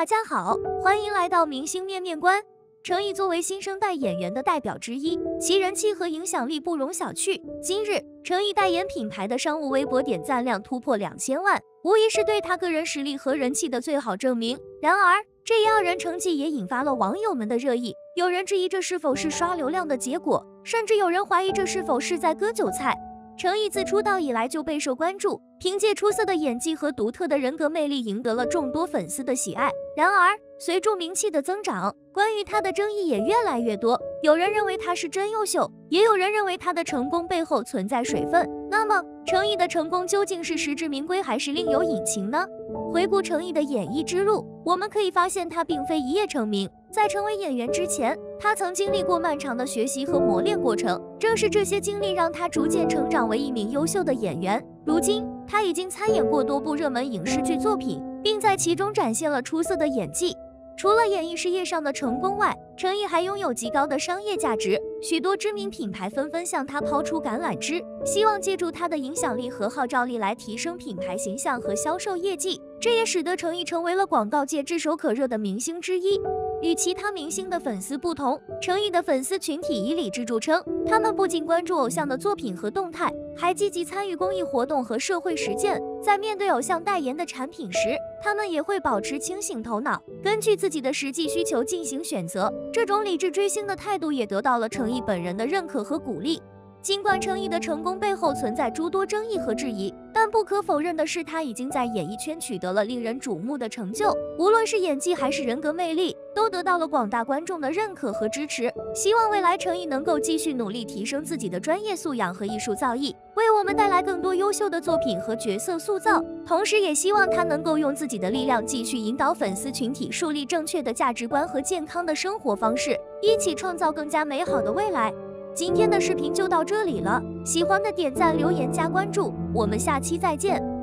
大家好，欢迎来到明星面面观。程毅作为新生代演员的代表之一，其人气和影响力不容小觑。今日，程毅代言品牌的商务微博点赞量突破2000万，无疑是对他个人实力和人气的最好证明。然而，这一傲人成绩也引发了网友们的热议，有人质疑这是否是刷流量的结果，甚至有人怀疑这是否是在割韭菜。程毅自出道以来就备受关注，凭借出色的演技和独特的人格魅力，赢得了众多粉丝的喜爱。然而，随着名气的增长，关于他的争议也越来越多。有人认为他是真优秀，也有人认为他的成功背后存在水分。那么，程毅的成功究竟是实至名归，还是另有隐情呢？回顾程毅的演艺之路，我们可以发现他并非一夜成名。在成为演员之前，他曾经历过漫长的学习和磨练过程，正是这些经历让他逐渐成长为一名优秀的演员。如今，他已经参演过多部热门影视剧作品，并在其中展现了出色的演技。除了演艺事业上的成功外，程毅还拥有极高的商业价值，许多知名品牌纷纷向他抛出橄榄枝，希望借助他的影响力和号召力来提升品牌形象和销售业绩。这也使得程毅成为了广告界炙手可热的明星之一。与其他明星的粉丝不同，程毅的粉丝群体以理智著称，他们不仅关注偶像的作品和动态，还积极参与公益活动和社会实践。在面对偶像代言的产品时，他们也会保持清醒头脑，根据自己的实际需求进行选择。这种理智追星的态度也得到了程毅本人的认可和鼓励。尽管程毅的成功背后存在诸多争议和质疑，但不可否认的是，他已经在演艺圈取得了令人瞩目的成就。无论是演技还是人格魅力，都得到了广大观众的认可和支持。希望未来程毅能够继续努力提升自己的专业素养和艺术造诣，为我们带来更多优秀的作品和角色塑造。同时也希望他能够用自己的力量继续引导粉丝群体树立正确的价值观和健康的生活方式，一起创造更加美好的未来。今天的视频就到这里了，喜欢的点赞、留言、加关注，我们下期再见。